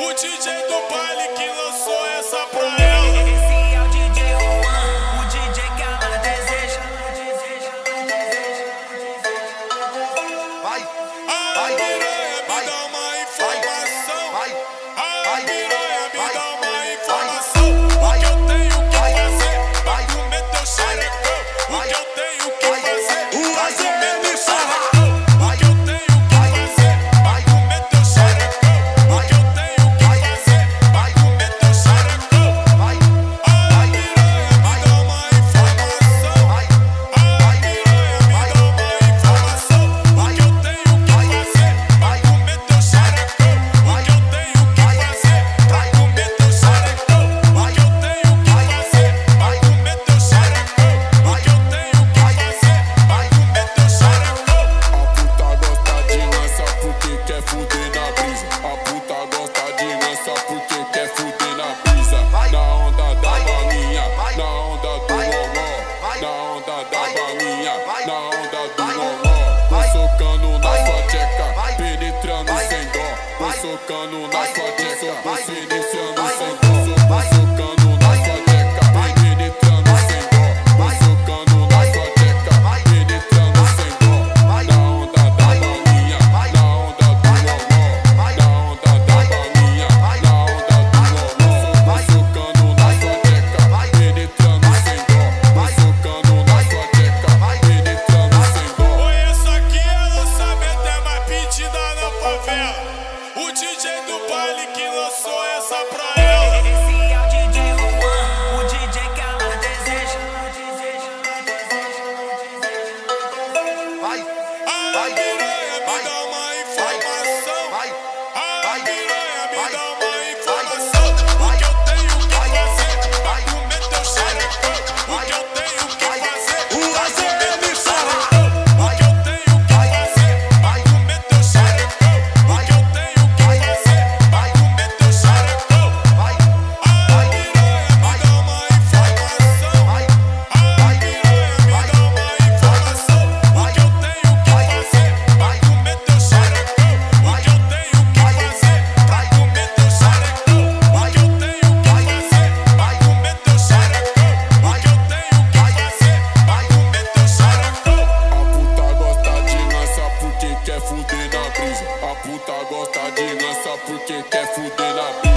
O DJ do baile que lançou essa pra ela. Esse é o DJ Juan, o DJ que ela deseja. Vai, A piranha me dá uma informação. A piranha me dá uma informação. O que eu tenho que fazer pra comer teu xerecão? O que eu tenho que fazer pra comer teu xerecão? O que eu tenho que fazer pra comer teu xerecão? O que eu tenho que fazer pra comer teu xerecão? A piranha me dá uma informação. A piranha me dá uma informação. O que eu tenho que fazer pra comer teu xerecão? O que eu tenho que fazer pra comer teu xerecão? O que eu tenho que fazer pra comer teu xerecão? O que eu tenho que fazer pra comer teu xerecão? A puta gosta de lança porque quer fuder na brisa. A puta gosta de lança porque quer fuder na brisa. Na onda da balinha, na onda do loló. Na onda da balinha, na onda do loló. Vou socando na sua tcheca, penetrando sem dó. Vou socando na sua tcheca, vou iniciando sem dó. Vou socando na sua tcheca, penetrando sem dó. Vou socando na sua tcheca, penetrando sem dó. Na onda da balinha, na onda do loló. Na onda da balinha, na onda do loló. Vou socando na sua tcheca, penetrando sem dó. Vou socando na sua tcheca, penetrando sem dó. Conheço aqui, ela sabe até mais pedida na favela. O DJ do baile que lançou essa pra ela. Esse é o DJ Juan, o DJ que ela deseja. vai, A piranha me dá uma informação. A piranha me dá uma informação. O que eu tenho que fazer pra comer teu xerecão? O que eu tenho que fazer pra comer teu xerecão? O que eu tenho que fazer pra comer teu xerecão? O que eu tenho que fazer pra comer teu xerecão? A piranha me dá uma informação. A piranha me dá uma informação. O que eu tenho que fazer pra comer teu xerecão? O que eu tenho que fazer pra comer teu xerecão? O que eu tenho que fazer pra comer teu xerecão? O que eu tenho que fazer pra comer teu xerecão? A puta gosta de lança porque quer fuder na brisa. A puta gosta de lança porque quer fuder na brisa.